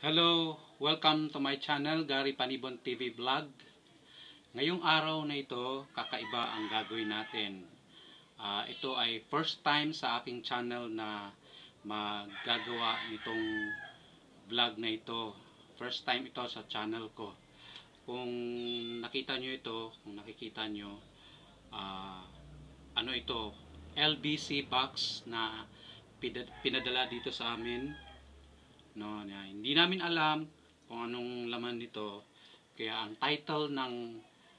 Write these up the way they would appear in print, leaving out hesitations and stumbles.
Hello, welcome to my channel, Gary Panibon TV Vlog. Ngayong araw na ito, kakaiba ang gagawin natin. Ito ay first time sa aking channel na maggagawa nitong vlog na ito. First time ito sa channel ko. Kung nakita nyo ito, kung nakikita nyo, ano ito, LBC box na pinadala dito sa amin. No, hindi namin alam kung anong laman nito. Kaya ang title ng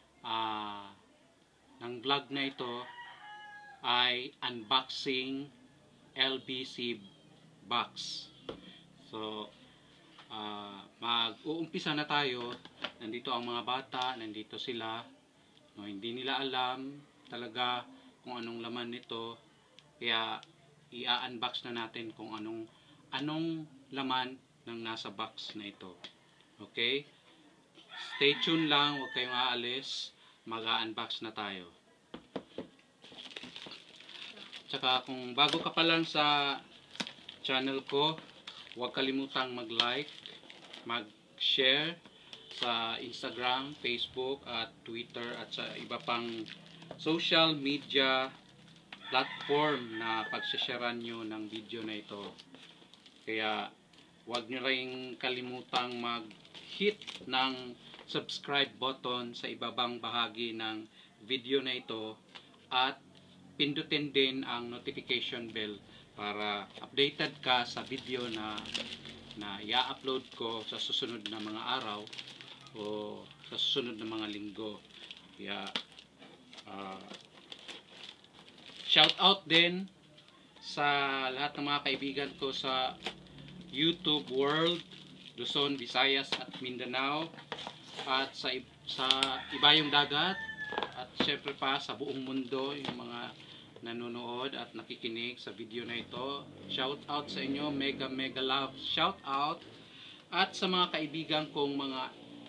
vlog na ito ay Unboxing LBC Box. So, mag-uumpisa na tayo. Nandito ang mga bata, nandito sila. No, hindi nila alam talaga kung anong laman nito. Kaya i-unbox na natin kung anong laman ng nasa box na ito. Okay? Stay tuned lang, huwag kayong aalis. Mag-unbox na tayo. Tsaka kung bago ka pa lang sa channel ko, huwag kalimutang mag-like, mag-share sa Instagram, Facebook at Twitter at sa iba pang social media platform na pagsasharean nyo ng video na ito. Kaya huwag nyo rin kalimutang mag-hit ng subscribe button sa ibabang bahagi ng video na ito at pindutin din ang notification bell para updated ka sa video na i-upload ko sa susunod na mga araw o sa susunod na mga linggo. Kaya shout out din sa lahat ng mga kaibigan ko sa YouTube World, Luzon, Visayas at Mindanao at sa ibayong dagat at syempre pa sa buong mundo yung mga nanonood at nakikinig sa video na ito. Shout out sa inyo, mega love shout out at sa mga kaibigan kong mga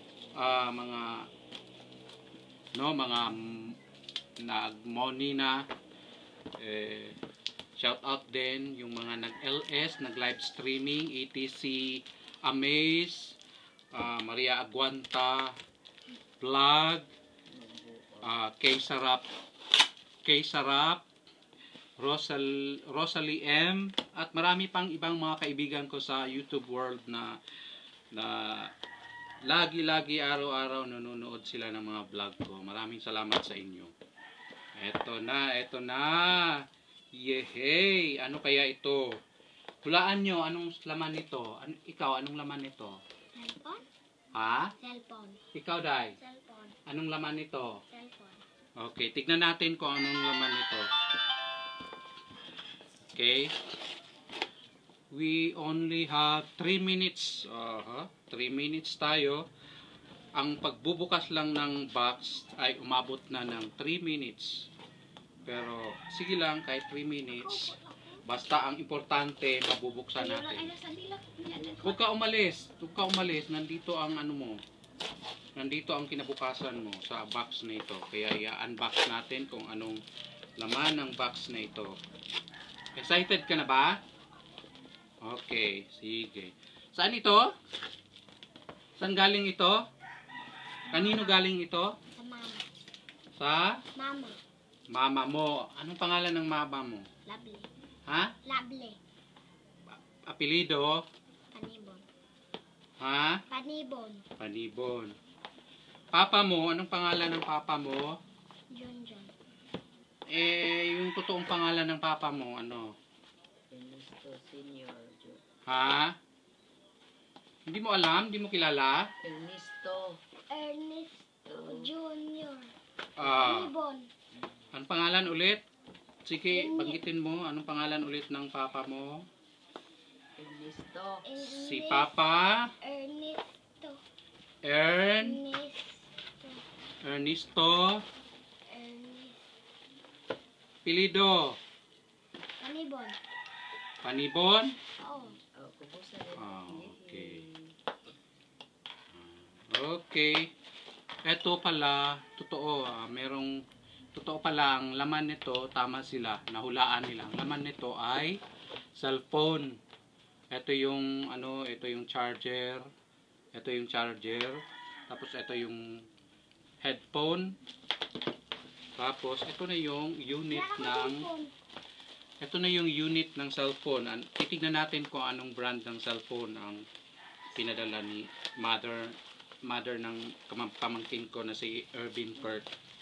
nag-money na shout out din yung mga nag-LS, nag-live streaming, ETC Amaze, Maria Aguanta Vlog, K-Sarap, Rosalie M, at marami pang ibang mga kaibigan ko sa YouTube World na lagi araw-araw nanonood sila ng mga vlog ko. Maraming salamat sa inyo. Eto na. Yehey! Ano kaya ito? Hulaan nyo, anong laman nito? Ikaw, anong laman nito? Cellphone. Ha? Cellphone. Ikaw, Day? Cellphone. Anong laman nito? Cellphone. Okay, tignan natin kung anong laman nito. Okay. We only have 3 minutes. 3 minutes tayo. Ang pagbubukas lang ng box ay umabot na ng 3 minutes. Pero sige lang, kahit 3 minutes. Basta ang importante, mabubuksan natin. Huwag ka umalis. Nandito ang ano mo. Nandito ang kinabukasan mo sa box na ito. Kaya i-unbox natin kung anong laman ng box na ito. Excited ka na ba? Okay, sige. Saan ito? Saan galing ito? Kanino galing ito? Sa mama. Sa? Mama. Mama mo. Anong pangalan ng mama mo? Lovely. Ha? Lovely. Apelido? Panibon. Ha? Panibon. Panibon. Papa mo, anong pangalan ng papa mo? Junjun. Yung totoong pangalan ng papa mo, ano? Ernesto Senior. Ha? Hindi mo alam? Hindi mo kilala? Ernesto. Junior. Ah, Panibon. anong pangalan ulit? Sige, banggitin mo. Anong pangalan ulit ng papa mo? Ernesto. Si Papa? Ernesto. Ernesto. Ernesto. Pilido? Panibon. Panibon? Oh. Kubusan Okay. Okay. Ito pala, totoo. Totoo pala ang laman nito, tama sila, nahulaan nila. Ang laman nito ay cellphone. Ito yung ano, ito yung charger. Ito yung charger. Tapos ito yung headphone. Tapos ito na yung unit ng cellphone. Titignan natin kung anong brand ng cellphone ang pinadala ni mother ng pamangkin ko na si Irvin Kurt.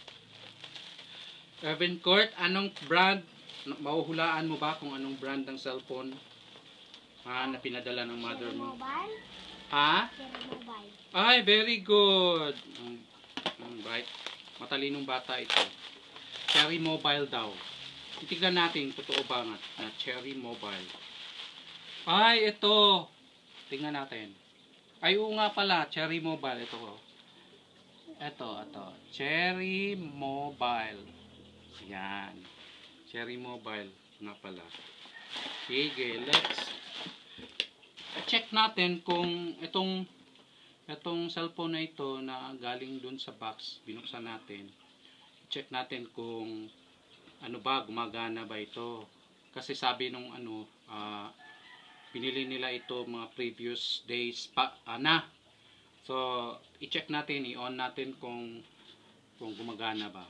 Irvin Kurt, anong brand? Mahuhulaan mo ba kung anong brand ng cellphone na pinadala ng mother Cherry mo? Mobile. Ha? Cherry Mobile. Ay, very good. Right. Matalinong bata ito. Cherry Mobile daw. Titignan natin, totoo ba nga na Cherry Mobile. Ay, ito. Tingnan natin. Ay, oo nga pala, Cherry Mobile. Ito. Ito. Cherry Mobile. Yan. Cherry Mobile nga pala. Sige, let's check natin kung itong cellphone na ito na galing dun sa box, binuksan natin. Check natin kung ano ba, gumagana ba ito. Kasi sabi nung pinili nila ito mga previous days pa na. So, i-check natin, i-on natin kung gumagana ba.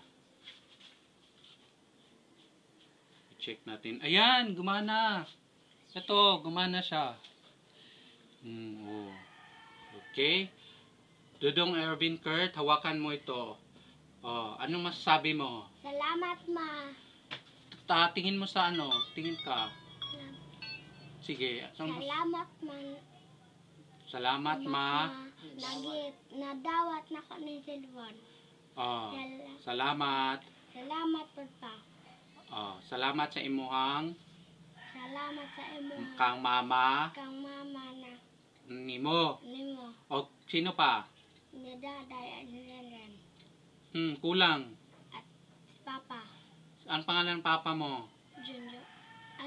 I-check natin. Ayan, gumana. Ito, gumana siya. Oh. Okay. Dudong Irvin Kurt, hawakan mo ito. Oh, anong masasabi mo? Salamat, ma. Tingin mo sa ano? Tingin ka. Sige. Salamat, man. Salamat, ma. Nadawat na ko ni Silvan. Oh, salamat. Salamat, papa. Oh, salamat sa imuhang Salamat sa imo. kang mama Kang mama na nimo. nimo. O sino pa? Nadaday rin. Kulang. At papa. Ang pangalan ng papa mo? Junjo. Ay,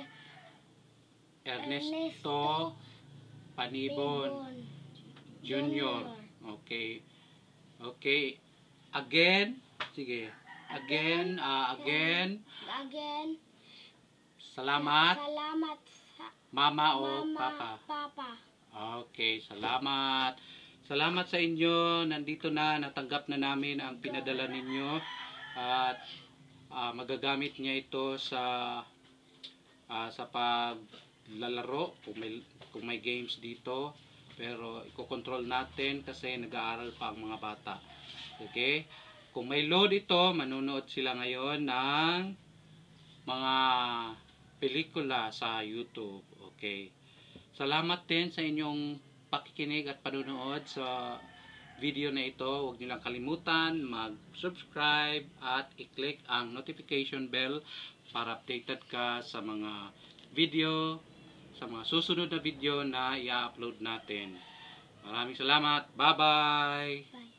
Ernesto Panibon Junior. Okay. Okay. Again. Sige. Again. Again. Salamat. Salamat sa Mama o mama, papa. papa. Okay. Salamat. Salamat sa inyo. Nandito na. Natanggap na namin ang pinadala ninyo. At magagamit niya ito sa paglalaro kung may games dito. Pero iko-control natin kasi nag-aaral pa ang mga bata. Okay? Kung may load ito, manonood sila ngayon ng mga pelikula sa YouTube. Okay? Salamat din sa inyong pakikinig at panunood sa video na ito. Huwag niyo lang kalimutan mag-subscribe at i-click ang notification bell para updated ka sa mga video, sa mga susunod na video na i-upload natin. Maraming salamat. Bye-bye! Bye.